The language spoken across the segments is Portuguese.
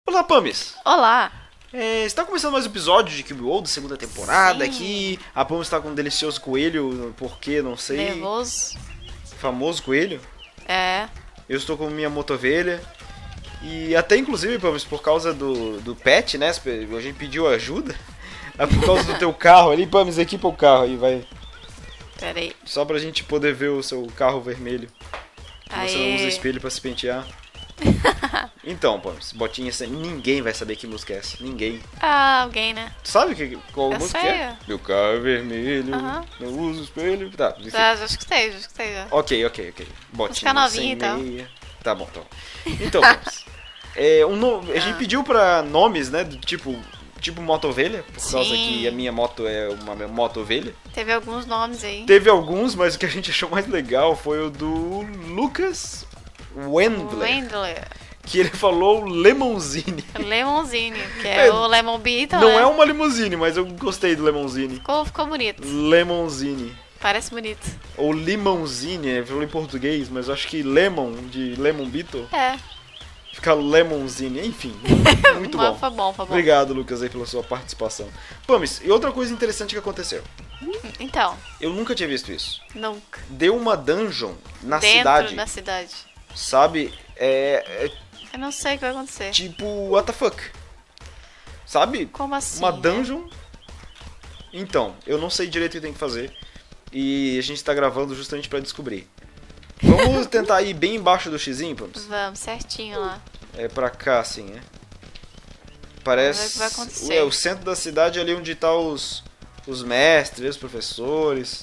Olá, Pamis! Olá! Está começando mais um episódio de Cube World, segunda temporada. Sim. Aqui. A Pamis está com um delicioso coelho, por quê? Não sei. Nervoso? Famoso coelho. É. Eu estou com minha motovelha. E até inclusive, Pamis, por causa do pet, né? A gente pediu ajuda. Por causa do teu carro ali, Pamis, equipa o carro aí, vai. Pera aí. Só pra gente poder ver o seu carro vermelho. Que você não usa Aê. espelho pra se pentear. Então, Pamis, botinha, ninguém vai saber que música é essa. Ninguém. Ah, alguém, né? Tu sabe qual Eu música sei. é? Meu carro é vermelho, Aham. não uso espelho. Tá, enfim. Já escutei já. Ok. Botinha Música novinha, sem então. meia. Tá bom. Então, Pamis, a gente pediu pra nomes, né, do tipo moto-ovelha, por causa Sim. que a minha moto é uma moto-ovelha. Teve alguns nomes aí. Teve alguns, mas o que a gente achou mais legal foi o do Lucas Wendler, Wendler. que ele falou Lemonzine. Lemonzine, que é o Lemon Beetle, Não né? é uma limousine, mas eu gostei do Lemonzine. Ficou bonito. Lemonzine. Parece bonito. Ou limãozinho, eu falei em português, mas eu acho que lemon, de Lemon Beetle, É. fica lemonzinho, enfim, muito Mas bom. Foi bom. Obrigado, Lucas, aí pela sua participação. Pamis, e outra coisa interessante que aconteceu, Então, eu nunca tinha visto isso. nunca. Deu uma dungeon na Dentro cidade, da cidade. sabe? É Eu não sei o que vai acontecer. tipo, what the fuck? Sabe? Como assim? Uma né? dungeon. Então, eu não sei direito o que tem que fazer. E a gente tá gravando justamente pra descobrir. Vamos tentar ir bem embaixo do xizinho, Pamis? Vamos, certinho lá. É pra cá, assim, né? Vamos ver Parece. o que vai acontecer. É o centro da cidade ali onde tá os mestres, os professores.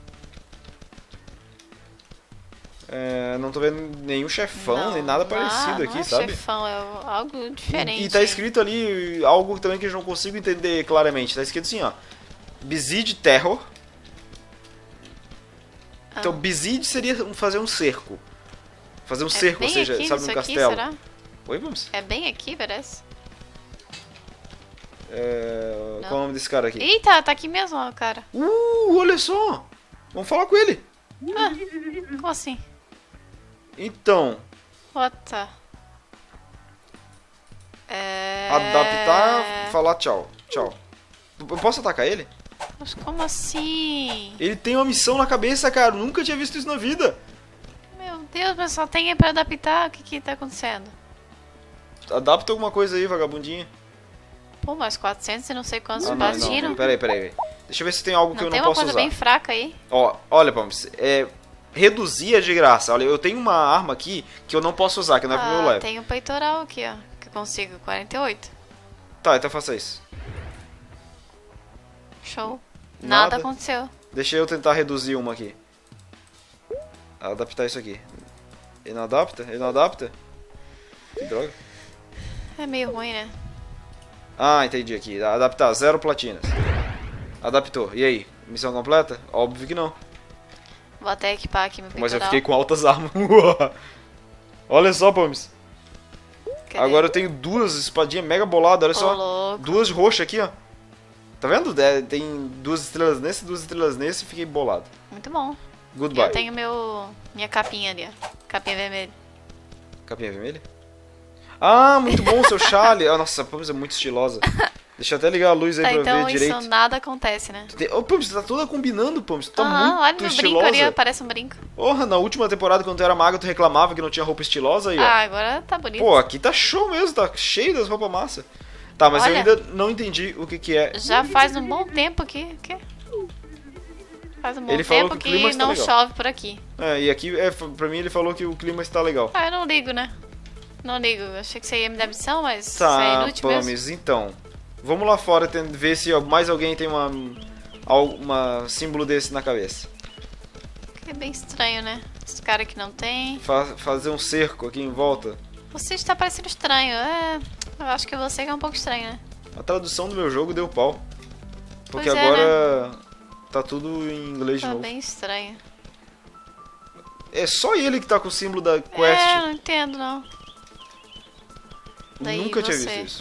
Não tô vendo nenhum chefão, Não, nem nada não, parecido não aqui, é sabe? Chefão, é algo diferente. E tá escrito ali algo também que eu não consigo entender claramente. Tá escrito assim, ó. Besiege Terror. Então, besiege seria fazer um cerco. Fazer um cerco, ou bem seja, aqui, sabe, nisso num aqui, castelo. será? Oi, vamos? É bem aqui, parece. Qual é o nome desse cara aqui? Eita, tá aqui mesmo, ó, cara. Olha só! Vamos falar com ele. Como assim? Então, What the... adaptar, falar tchau. Tchau. Eu posso atacar ele? Mas como assim? Ele tem uma missão na cabeça, cara. Eu nunca tinha visto isso na vida. Meu Deus, mas só tem pra adaptar. O que tá acontecendo? Adapta alguma coisa aí, vagabundinha. Pô, mas 400 e não sei quantos Não. batiram. Peraí. Deixa eu ver se tem algo que Não eu tem não uma posso coisa usar. bem fraca aí? Ó, olha, Pamis, reduzir é de graça. Olha, eu tenho uma arma aqui que eu não posso usar, que não é pro meu level. Tem um peitoral aqui, ó. Que eu consigo 48. Tá, então faça isso. Show. Nada. Nada aconteceu. Deixa eu tentar reduzir uma aqui. Adaptar isso aqui. Ele não adapta? Que droga. É meio ruim, né? Ah, entendi aqui. Adaptar, 0 platinas. Adaptou. E aí? Missão completa? Óbvio que não. Vou até equipar aqui meu peitoral. Mas eu fiquei com altas armas. Olha só, Pamis. Cadê? Agora eu tenho duas espadinhas mega boladas, olha Ô, só. louco. Duas roxas aqui, ó. Tá vendo? Tem 2 estrelas nesse, 2 estrelas nesse e fiquei bolado. Muito bom. Goodbye. Eu tenho minha capinha ali, ó. Capinha vermelha. Capinha vermelha? Ah, muito bom o seu chale. Ah, nossa, a Pamis é muito estilosa. Deixa eu até ligar a luz aí Tá, pra então ver isso direito. nada acontece, né? Ô, Pamis, você tá toda combinando, Pamis. Tu tá Aham, olha muito meu brinco ali, estilosa. ó, parece um brinco. Porra, na última temporada, quando tu era maga, tu reclamava que não tinha roupa estilosa aí, ó. Ah, agora tá bonito. Pô, aqui tá show mesmo, tá cheio das roupas massa. Tá, mas eu Olha. ainda não entendi o que é. Já faz um bom tempo que... Faz um bom Ele falou tempo que o clima que está não legal. chove por aqui. E aqui, pra mim, ele falou que o clima está legal. Ah, eu não ligo, né? Não ligo. Eu achei que você ia me dar missão, mas isso é Tá, inútil mesmo. Pamis, então. Vamos lá fora ver se mais alguém tem uma símbolo desse na cabeça. É bem estranho, né? Esse cara que não tem. Fazer um cerco aqui em volta. Você está parecendo estranho. Eu acho que você que é um pouco estranho, né? A tradução do meu jogo deu pau. Porque Pois é, agora tá tudo em inglês de Tá novo. bem estranho. É só ele que tá com o símbolo da quest. Não entendo, não. Daí Nunca tinha você. visto isso.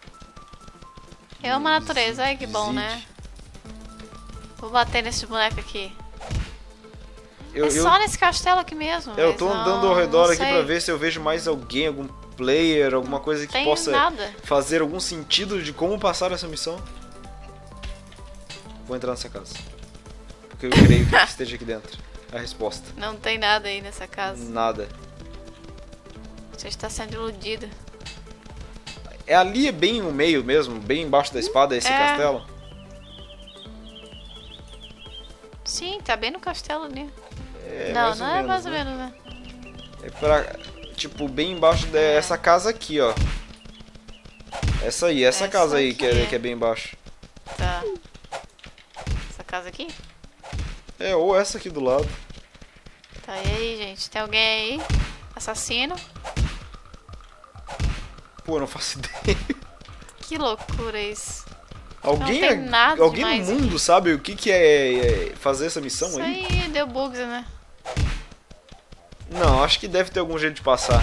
Eu amo a natureza. Ai, que bom, Visite. né? Vou bater nesse boneco aqui. Eu, É só nesse castelo aqui mesmo. eu mas tô não- andando ao redor não aqui sei. pra ver se eu vejo mais alguém, algum player, alguma coisa que Tem possa nada. fazer algum sentido de como passar essa missão? Vou entrar nessa casa. Porque eu creio que esteja aqui dentro. A resposta. Não tem nada aí nessa casa. Nada. Você está sendo iludido. É ali bem no meio mesmo, bem embaixo da espada, esse É. castelo? Sim, tá bem no castelo ali. É, não, mais não ou é menos, mais ou né? menos, né? É pra, tipo, bem embaixo dessa casa aqui, ó. Essa aí, essa Essa casa aí aqui, que é bem embaixo. Tá. Essa casa aqui? É, ou essa aqui do lado. Tá, e aí, gente? Tem alguém aí? Assassino? Pô, eu não faço ideia. Que loucura isso. Alguém, tem nada alguém no demais mundo sabe o que é fazer essa missão Isso aí? aí deu bugs, né? Não, acho que deve ter algum jeito de passar.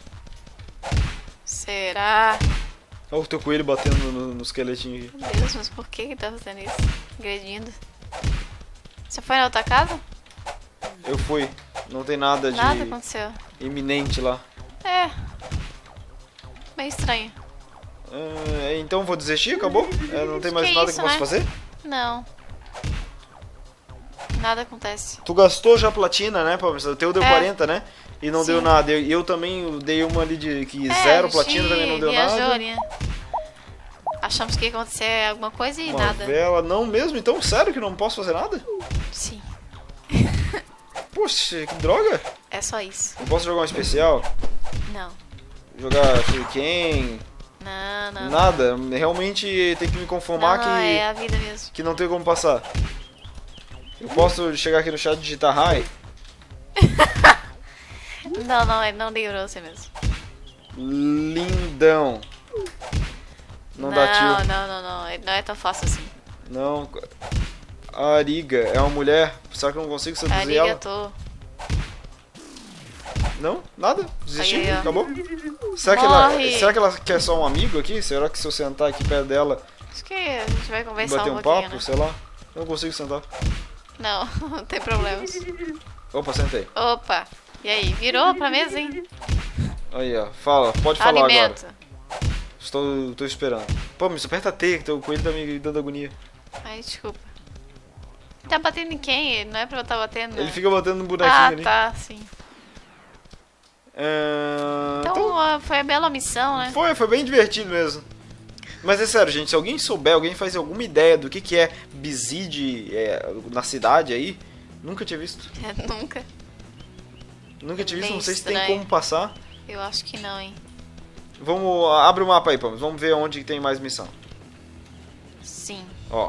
Será? Olha o teu coelho batendo no esqueletinho aqui. Meu Deus, mas por que tá fazendo isso? Agredindo. Você foi na outra casa? Eu fui. Não tem nada de Nada aconteceu. iminente lá. É. Meio estranho. Então vou desistir? Acabou? Não tem mais Que nada isso, que eu possa né? fazer? Não. Nada acontece. Tu gastou já platina, né, Palmeiras? O teu deu É. 40, né? E não Sim. deu nada. Eu também dei uma ali de que A zero gente platina, também não deu viajou nada. ali, né? Achamos que ia acontecer alguma coisa e Uma nada. vela, não mesmo? Então, sério que não posso fazer nada? Sim. Poxa, que droga! É só isso. Não posso jogar um especial? Não. Jogar Shuriken? Não. Nada. Realmente tem que me conformar Não, é a vida mesmo. que não tem como passar. Eu posso chegar aqui no chat e digitar hi? Não, ele não liga pra você mesmo. Lindão. Não dá tio. Não. Ele não é tão fácil assim. Não. A Ariga é uma mulher. Será que eu não consigo seduzir ela? Arigato. Não? Nada? Desisti? Aí, ó. Acabou? Será Morre. será que ela quer só um amigo aqui? Será que se eu sentar aqui perto dela Acho que a gente vai e conversar bater um um pouquinho, papo, né? sei lá? Eu não consigo sentar. Não, não tem problemas. Opa, sentei. Opa. E aí, virou pra mesa, hein? Aí, ó. Fala, pode falar Alimento. agora. Tô esperando. Pô, me aperta a T, que teu coelho tá me dando agonia. Ai, desculpa. Tá batendo em quem? Não é pra eu estar batendo, né? Ele fica batendo no bonequinho ali. Tá, sim. Então, foi a bela missão, né? Foi bem divertido mesmo. Mas é sério, gente, se alguém souber, alguém faz alguma ideia do que é Bizid na cidade aí, nunca tinha visto. Nunca. Nunca tinha visto, Bem não sei se tem estranho. como passar. Eu acho que não, hein? Abre o mapa aí, Pamos. Vamos ver onde tem mais missão. Sim. Ó.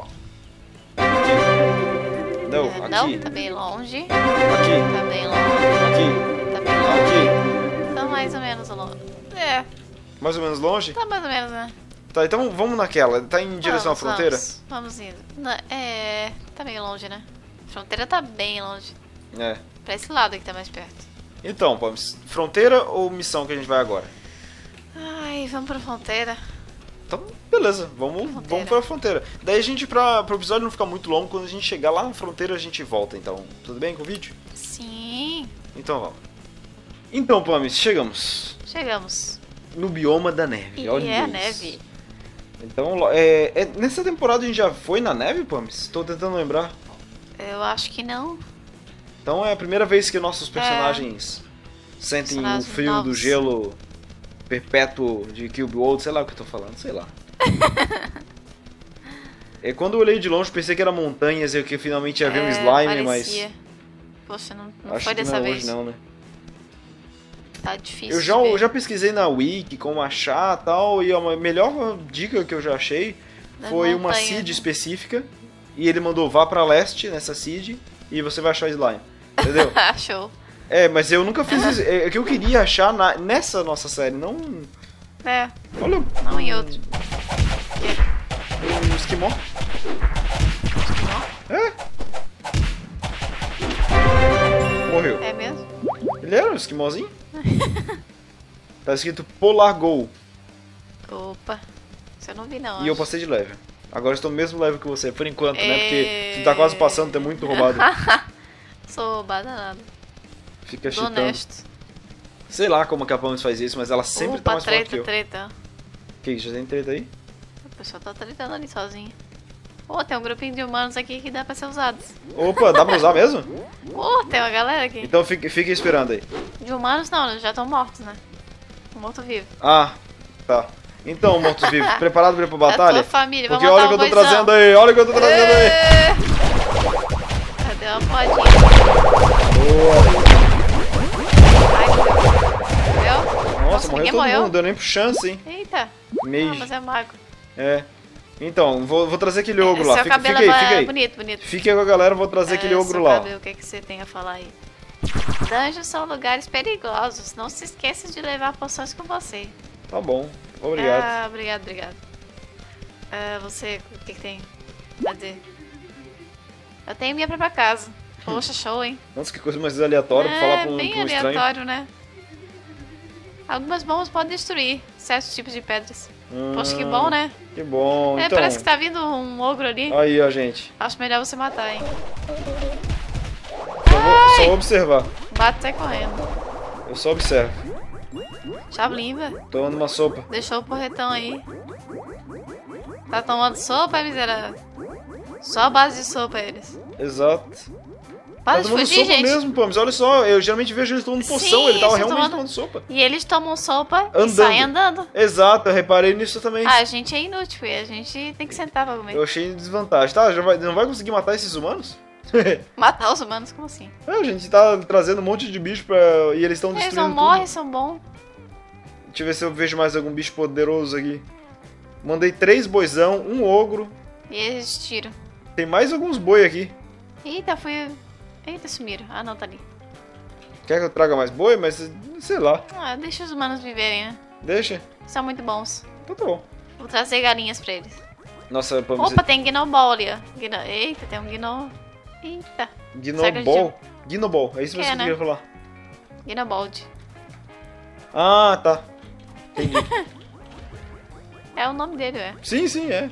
Aqui. Não, aqui. Não, tá bem longe. Aqui. Tá bem longe. Aqui. Tá bem longe. Aqui. Tá mais ou menos longe. É, Mais ou menos longe? tá mais ou menos, né? Tá, então vamos naquela. Tá em direção à fronteira? Vamos indo. Tá meio longe, né? A fronteira tá bem longe. É. Pra esse lado aqui tá mais perto. Então, Pamos, fronteira ou missão que a gente vai agora? Ai, vamos pra fronteira. Então, beleza, vamos Fronteira. pra fronteira. Daí a gente, pro episódio não ficar muito longo, quando a gente chegar lá na fronteira a gente volta, então. Tudo bem com o vídeo? Sim. Então vamos. Então, Pamis, chegamos Chegamos. no bioma da neve. E Olha é a isso. neve. Então, nessa temporada a gente já foi na neve, Pamis? Tô tentando lembrar. Eu acho que não. Então é a primeira vez que nossos personagens sentem o Personagens frio do novos. gelo perpétuo de Cube World, sei lá o que eu tô falando, sei lá. Quando eu olhei de longe pensei que era montanhas e que finalmente ia ver um slime, parecia. Poxa, não acho foi que dessa não, vez. hoje não, né? Tá difícil. Eu já pesquisei na Wiki como achar e tal, e a melhor dica que eu já achei Das foi uma montanhas, seed né? específica, e ele mandou vá pra leste nessa seed e você vai achar slime, entendeu? Show. Mas eu nunca fiz isso, é que eu queria achar nessa nossa série, não... É, Olha, não em outro. um esquimó. É? Morreu. É mesmo? Ele era um esquimózinho? Tá escrito Polar Go, Opa. Isso eu não vi não. e eu acho. passei de level. Agora eu estou no mesmo level que você, por enquanto, né? É. Porque tu tá quase passando, tu é muito roubado. Sou roubada nada. Fica Tô cheatando. honesto. Sei lá como que a Pamela faz isso, mas ela sempre tá mais forte que eu. treta. Que já tem treta aí? O pessoal tá tretando ali sozinho. Pô, tem um grupinho de humanos aqui que dá pra ser usados. Opa, dá pra usar mesmo? Pô, tem uma galera aqui. Então fique esperando aí. De humanos não, eles já estão mortos, né? Morto-vivo. Ah, tá. Então, mortos-vivos, preparado pra ir pra Da batalha? tua família, Porque vamos olha o que matar eu tô um boizão. trazendo aí, olha o que eu tô trazendo aí. Cadê uma podinha? Boa. Ai, meu Deus. Entendeu? Nossa, morreu ninguém todo morreu. mundo, deu nem pro chance, hein? Eita. Meio. Ah, mas é mago. É. Então, vou trazer aquele ogro lá. Seu Fica cabelo aí, é fica aí. bonito, bonito. Fique aí com a galera, eu vou trazer aquele ogro seu lá. cabelo, o que, que você tem a falar aí? Dungeons são lugares perigosos. Não se esqueça de levar poções com você. Tá bom, obrigado. Ah, obrigado. Você, o que, que tem a dizer? Eu tenho minha própria casa. Poxa, show, hein? Nossa, que coisa mais aleatória pra falar pra bem um estranho. aleatório, né? Algumas bombas podem destruir certos tipos de pedras. Poxa, que bom, né? Que bom, então. Parece que tá vindo um ogro ali. Aí, ó, gente. Acho melhor você matar, hein? Só observar. Bate e sai correndo. Eu só observo. Chave limpa. Tomando uma sopa. Deixou o porretão aí. Tá tomando sopa, miserável? Só a base de sopa, eles. Exato. Para Tá de tomando fugir, sopa gente. mesmo, pô. Mas olha só, eu geralmente vejo eles tomando poção. Sim, Ele tava eles realmente tomando- tomando sopa. E eles tomam sopa Andando. e saem andando. Exato, eu reparei nisso também. Ah, a gente é inútil, e a gente tem que sentar pra comer. Eu achei desvantagem. Tá, não vai conseguir matar esses humanos? Matar os humanos, como assim? A gente tá trazendo um monte de bicho e eles estão Eles destruindo não tudo. morrem, são bons. Deixa eu ver se eu vejo mais algum bicho poderoso aqui. Mandei 3 boizão, um ogro. E eles tiram. Tem mais alguns boi aqui. Eita, fui... Eita, sumiram. Ah, não, tá ali. Quer que eu traga mais boi? Mas sei lá. Ah, deixa os humanos viverem, né? Deixa. São muito bons. Então tá bom. Vou trazer galinhas pra eles. Nossa, vamos Opa, tem Gnoball ali, ó. Eita, tem um Gno... Eita. Gnoball. Gnoball, é isso mesmo que eu né? queria falar. Gnobold. Ah, tá. Entendi. É o nome dele, é. sim, é.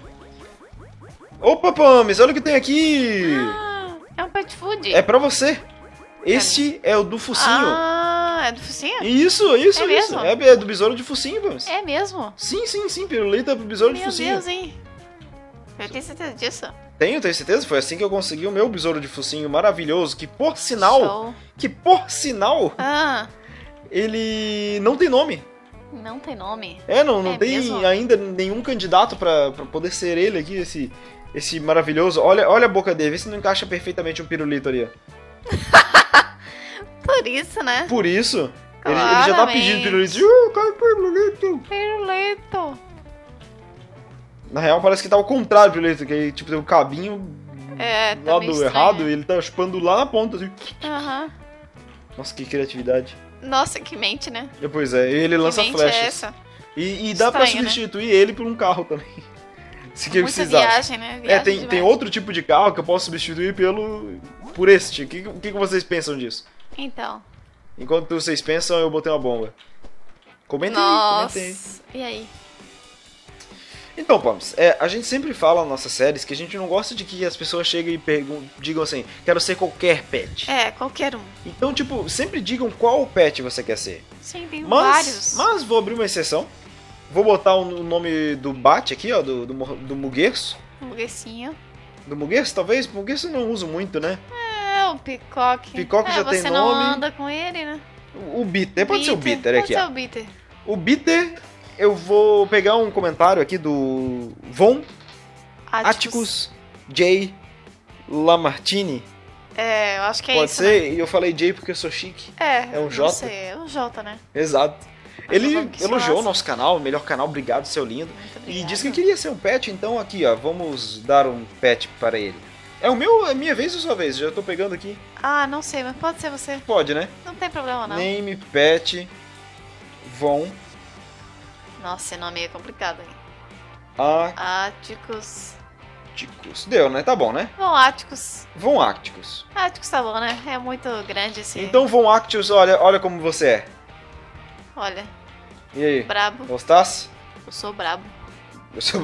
Opa, Pames, olha o que tem aqui. Ah, é um pet food. É pra você. Esse é o do focinho. Ah, é do focinho? Isso. É mesmo? É do besouro de focinho, Pames. É mesmo? Sim, pirulita pro besouro de Meu focinho. Deus, hein? Eu tenho certeza disso. Tenho certeza. Foi assim que eu consegui o meu besouro de focinho maravilhoso, que por sinal, Show. Ah, ele não tem nome. não tem nome. Não É tem mesmo? ainda nenhum candidato pra poder ser ele aqui, esse maravilhoso. Olha a boca dele, vê se não encaixa perfeitamente um pirulito ali, ó. Por isso, né? Por isso, ele já tá pedindo pirulito. Eu quero pirulito. Pirulito. Na real, parece que tá ao contrário, pirulito, que aí, tipo, tem um cabinho É, do tá lado meio estranho, errado né? e ele tá chupando lá na ponta, assim. Aham. Nossa, que criatividade. Nossa, que mente, né? Pois é, ele lança que mente flechas. é essa? E dá pra Estranho, né? substituir ele por um carro também. Se que Muita precisar. viagem, né? Viagem Tem demais. outro tipo de carro que eu posso substituir por este. O que vocês pensam disso? Então. Enquanto vocês pensam, eu botei uma bomba. Comenta Nossa. aí. E aí? Então, Pams, a gente sempre fala nas nossas séries que a gente não gosta de que as pessoas cheguem e digam assim, quero ser qualquer pet. É, qualquer um. Então, tipo, sempre digam qual pet você quer ser. Sim, tem vários. Mas vou abrir uma exceção. Vou botar o nome do Bat aqui, ó, do Muguerço. Um burguesinho. Do Muguerço, talvez? Muguerço eu não uso muito, né? É, o Peacock. Peacock já tem você não nome. anda com ele, né? O Bitter, pode ser o Bitter aqui, Pode ser ó. o Bitter. O Bitter, eu vou pegar um comentário aqui do Von Atticus J. Lamartine. É, eu acho que é Pode isso. ser? E eu falei J porque eu sou chique. Né? É um não J? sei, é um J, né? Exato. Ele vamos que elogiou o massa. nosso canal, o melhor canal, obrigado, seu lindo. Muito E obrigada. disse que queria ser um pet, então aqui, ó, vamos dar um pet para ele. É a minha vez ou sua vez? Já tô pegando aqui. Ah, não sei, mas pode ser você. Pode, né? Não tem problema, não. Name Pet Von Nossa, esse nome é complicado, hein? Atticus. Áticos. Deu, né? Tá bom, né? Bom, Áticos. Von Acticus. Áticos tá bom, né? É muito grande esse... Então, Von Acticus, olha como você é. Olha, E aí? brabo. Gostasse? Eu sou brabo. Eu sou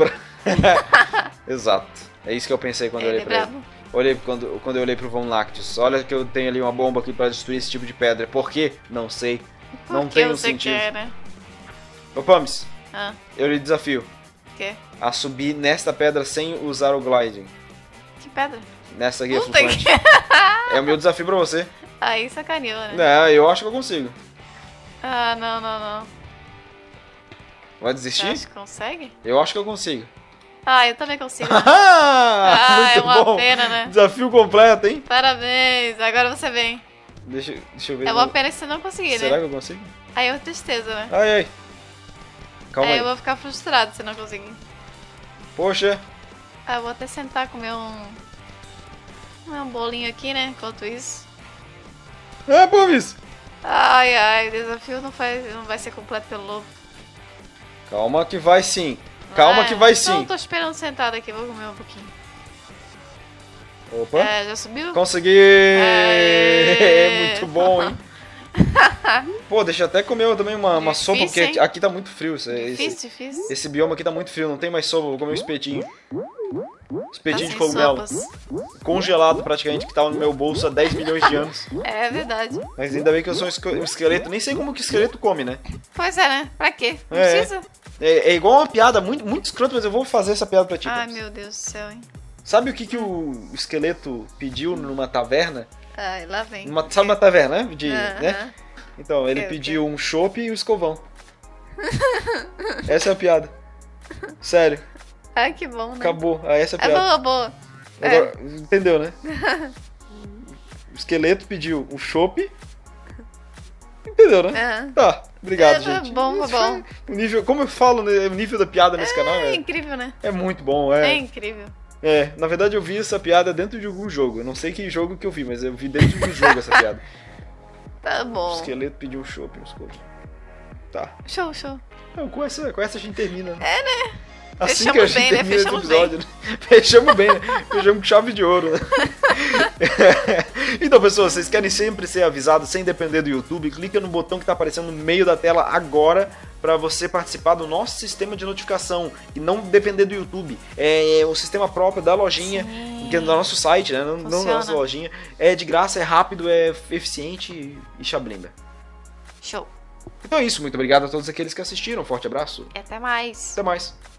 Exato. É isso que eu pensei quando eu Ele olhei é pra ele. brabo. Olhei quando eu olhei pro Von Lactius. Olha que eu tenho ali uma bomba aqui pra destruir esse tipo de pedra. Por quê? Não sei. Não que tem um você sentido. quer, né? Ô, Pamis, Ah, eu lhe desafio o quê? a subir nesta pedra sem usar o gliding. Que pedra? Nessa aqui é Puta flutuante. que... É o meu desafio pra você. Aí sacaneou, né? Não, eu acho que eu consigo. Ah, não. Vai Você desistir? acha que consegue? Eu acho que eu consigo. Ah, eu também consigo. Né? Muito é uma bom. pena, né? Desafio completo, hein? Parabéns, agora você vem. Deixa eu ver. É uma pena que você não conseguir, Será né? que eu consigo? Aí é uma tristeza, né? Ai. Calma Aí aí. eu vou ficar frustrado se não conseguir. Poxa. Ah, eu vou até sentar comer um bolinho aqui, né? Enquanto isso. É, Pamis. Ai, o desafio não vai ser completo pelo lobo. Calma que vai sim. Calma que vai sim. Não, tô esperando sentado aqui, vou comer um pouquinho. Opa. É, já subiu? Consegui! Aê! Muito bom, hein? Pô, deixa eu até comer também uma sopa, porque Difícil, aqui tá muito frio. Difícil. Esse bioma aqui tá muito frio, não tem mais sopa, vou comer um espetinho. Espetinho Tá de sem cogumelo. sopas. Congelado praticamente, que tava no meu bolso há 10 milhões de anos. É verdade. Mas ainda bem que eu sou um esqueleto, nem sei como que esqueleto come, né? Pois é, né? Pra quê? Não É. precisa? É igual uma piada muito escrota, mas eu vou fazer essa piada pra ti. Ai, Paps. meu Deus do céu, hein? Sabe o que o esqueleto pediu numa taverna? Ai, lá vem. Sabe uma taverna, né? Aham. Né? Então, ele Ok. pediu um chopp e um escovão. Essa é a piada. Sério, Ai, que bom, né? acabou. Essa é a É piada. boa. Agora, entendeu, né? O esqueleto pediu um chopp. Entendeu, né? Aham. Tá, obrigado, É, gente. bom. O nível, como eu falo, né, o nível da piada nesse canal É incrível, né? é muito bom. É incrível. Na verdade eu vi essa piada dentro de algum jogo. Eu não sei que jogo que eu vi, mas eu vi dentro de um jogo essa piada. Tá O bom. esqueleto pediu um chopp e um escovão. Tá. Show. Então, com essa a gente termina, né? É, né? Assim Fechamos que a gente bem, né? termina esse Fechamos episódio, né? Fechamos bem, né? Fechamos com chave de ouro, né? Então, pessoas, vocês querem sempre ser avisados sem depender do YouTube? Clica no botão que tá aparecendo no meio da tela agora para você participar do nosso sistema de notificação e não depender do YouTube. É o sistema próprio da lojinha, Sim. que é do nosso site, né? Não da Funciona. nossa lojinha. É de graça, é rápido, é eficiente e chablimba. Show. Então é isso, muito obrigado a todos aqueles que assistiram. Forte abraço. E até mais. Até mais.